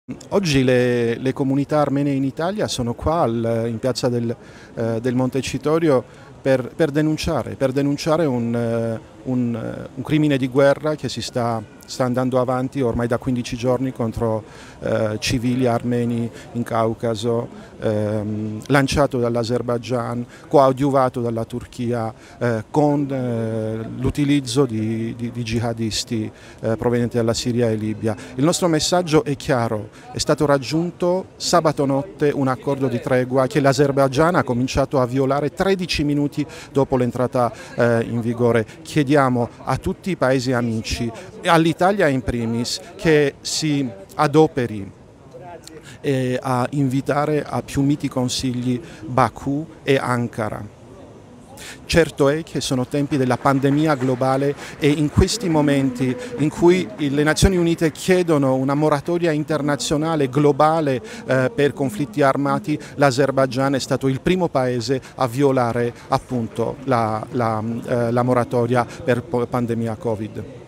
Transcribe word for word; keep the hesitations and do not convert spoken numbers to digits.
Oggi le, le comunità armene in Italia sono qua al, in piazza del, eh, del Montecitorio per, per denunciare, per denunciare un, eh, un, eh, un crimine di guerra che si sta, sta andando avanti ormai da quindici giorni contro eh, civili armeni in Caucaso, ehm, lanciato dall'Azerbaigian, coadiuvato dalla Turchia eh, con eh, l'utilizzo di, di, di jihadisti eh, provenienti dalla Siria e Libia. Il nostro messaggio è chiaro: è stato raggiunto sabato notte un accordo di tregua che l'Azerbaigian ha cominciato a violare tredici minuti dopo l'entrata eh, in vigore. Chiediamo a tutti i paesi amici, e all'Italia in primis, che si adoperi e a invitare a più miti consigli Baku e Ankara. Certo è che sono tempi della pandemia globale e in questi momenti in cui le Nazioni Unite chiedono una moratoria internazionale globale eh, per conflitti armati, l'Azerbaigian è stato il primo paese a violare appunto la, la, eh, la moratoria per pandemia Covid.